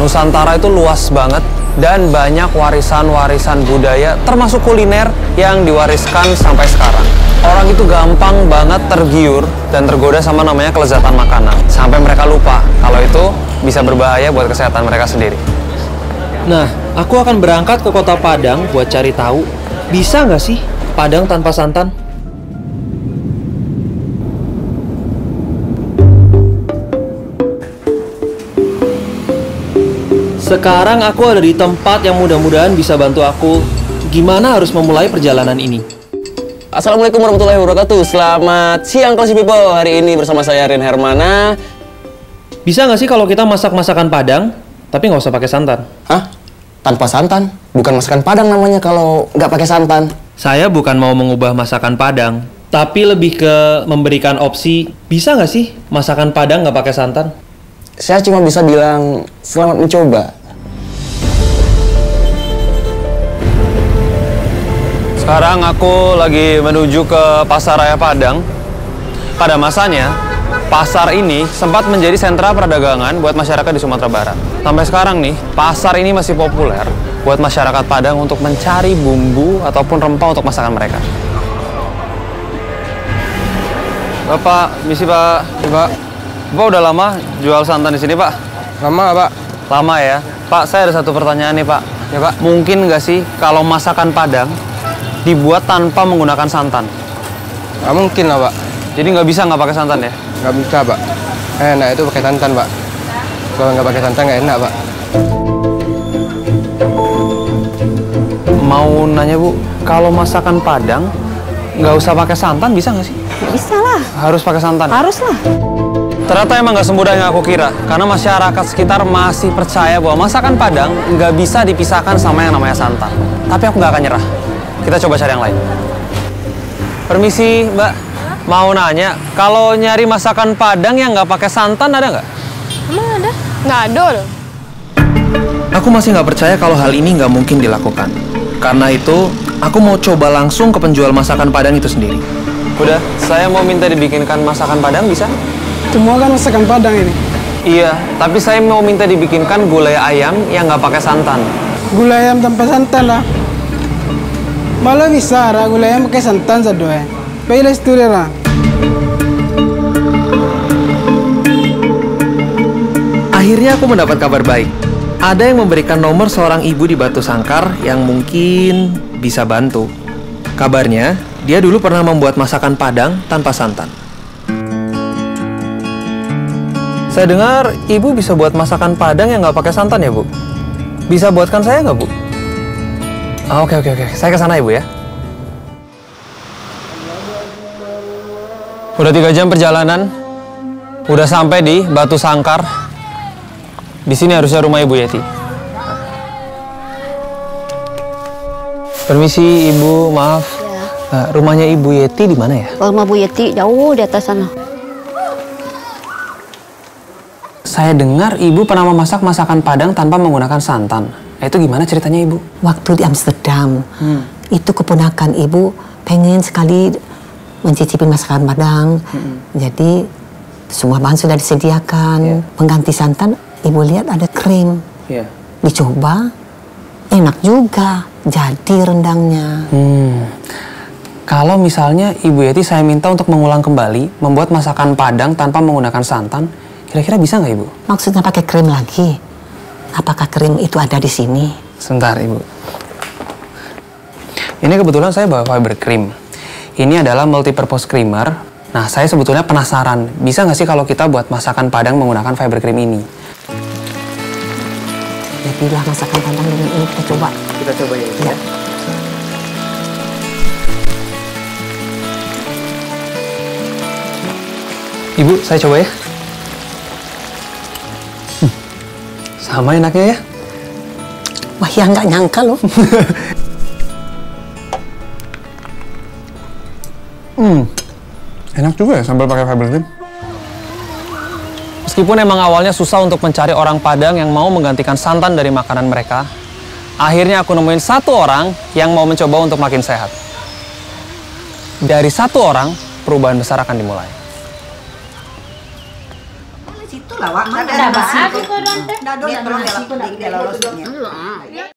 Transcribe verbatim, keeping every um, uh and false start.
Nusantara itu luas banget dan banyak warisan-warisan budaya termasuk kuliner yang diwariskan sampai sekarang. Orang itu gampang banget tergiur dan tergoda sama namanya kelezatan makanan. Sampai mereka lupa kalau itu bisa berbahaya buat kesehatan mereka sendiri. Nah, aku akan berangkat ke kota Padang buat cari tahu, bisa nggak sih Padang tanpa santan? Sekarang aku ada di tempat yang mudah-mudahan bisa bantu aku gimana harus memulai perjalanan ini. Assalamualaikum warahmatullahi wabarakatuh. Selamat siang Classy People. Hari ini bersama saya Rin Hermana. Bisa nggak sih kalau kita masak masakan Padang, tapi nggak usah pakai santan? Hah? Tanpa santan? Bukan masakan Padang namanya kalau nggak pakai santan. Saya bukan mau mengubah masakan Padang, tapi lebih ke memberikan opsi, bisa nggak sih masakan Padang nggak pakai santan? Saya cuma bisa bilang selamat mencoba. Sekarang aku lagi menuju ke Pasar Raya Padang. Pada masanya, pasar ini sempat menjadi sentra perdagangan buat masyarakat di Sumatera Barat. Sampai sekarang nih, pasar ini masih populer buat masyarakat Padang untuk mencari bumbu ataupun rempah untuk masakan mereka. Bapak, misi Pak. Pak, Bapak udah lama jual santan di sini, Pak? Lama, Pak. Lama ya? Pak, saya ada satu pertanyaan nih, Pak. Ya, Pak. Mungkin nggak sih kalau masakan Padang dibuat tanpa menggunakan santan? Nggak mungkin lah, Pak. Jadi nggak bisa nggak pakai santan ya? Nggak bisa, Pak. Enak itu pakai santan, Pak. Kalau nggak pakai santan nggak enak, Pak. Mau nanya, Bu, kalau masakan Padang nggak usah pakai santan bisa nggak sih? Bisa lah. Harus pakai santan? Harus lah. Ternyata emang nggak semudah yang aku kira. Karena masyarakat sekitar masih percaya bahwa masakan Padang nggak bisa dipisahkan sama yang namanya santan. Tapi aku nggak akan nyerah. Kita coba cari yang lain. Permisi, Mbak. Mau nanya, kalau nyari masakan Padang yang nggak pakai santan ada nggak? Emang ada? Nggak ada loh. Aku masih nggak percaya kalau hal ini nggak mungkin dilakukan. Karena itu, aku mau coba langsung ke penjual masakan Padang itu sendiri. Udah, saya mau minta dibikinkan masakan Padang, bisa? Semua kan masakan Padang ini. Iya, tapi saya mau minta dibikinkan gulai ayam yang nggak pakai santan. Gulai ayam tanpa santan lah. Malah bisa, lah, gulai ayam pakai santan saja. Eh. Baiklah itu lah. Akhirnya aku mendapat kabar baik. Ada yang memberikan nomor seorang ibu di Batu Sangkar yang mungkin bisa bantu. Kabarnya, dia dulu pernah membuat masakan Padang tanpa santan. Saya dengar ibu bisa buat masakan Padang yang nggak pakai santan ya, Bu? Bisa buatkan saya nggak, Bu? Ah, oke, oke, oke. Saya ke sana, Ibu ya. Udah tiga jam perjalanan. Udah sampai di Batu Sangkar. Di sini harusnya rumah Ibu Yeti. Permisi, Ibu. Maaf. Ya. Nah, rumahnya Ibu Yeti di mana ya? Rumah Bu Yeti jauh di atas sana. Saya dengar Ibu pernah memasak masakan Padang tanpa menggunakan santan. Itu gimana ceritanya, Ibu? Waktu di Amsterdam, hmm. itu keponakan ibu pengen sekali mencicipi masakan Padang. Hmm. Jadi semua bahan sudah disediakan. Yeah. Pengganti santan, ibu lihat ada krim. Yeah. Dicoba, enak juga. Jadi rendangnya. Hmm. Kalau misalnya Ibu Yeti saya minta untuk mengulang kembali membuat masakan Padang tanpa menggunakan santan, kira-kira bisa nggak, Ibu? Maksudnya pakai krim lagi? Apakah krim itu ada di sini? Sebentar, Ibu. Ini kebetulan saya bawa fiber cream. Ini adalah multipurpose creamer. Nah, saya sebetulnya penasaran, bisa nggak sih kalau kita buat masakan Padang menggunakan fiber cream ini? Jadilah masakan Padang dengan ini, kita coba. Kita coba ya, Ibu. Ya. Ibu, saya coba ya. Hmm. Sama enaknya ya. Wah, ya nggak nyangka loh. Hmm, enak juga ya sambal pakai fiber cream. Meskipun emang awalnya susah untuk mencari orang Padang yang mau menggantikan santan dari makanan mereka, akhirnya aku nemuin satu orang yang mau mencoba untuk makin sehat. Dari satu orang, perubahan besar akan dimulai. Situ Itu lah, Wak. Mana ada nasi? Dia tolong dia dia lolos.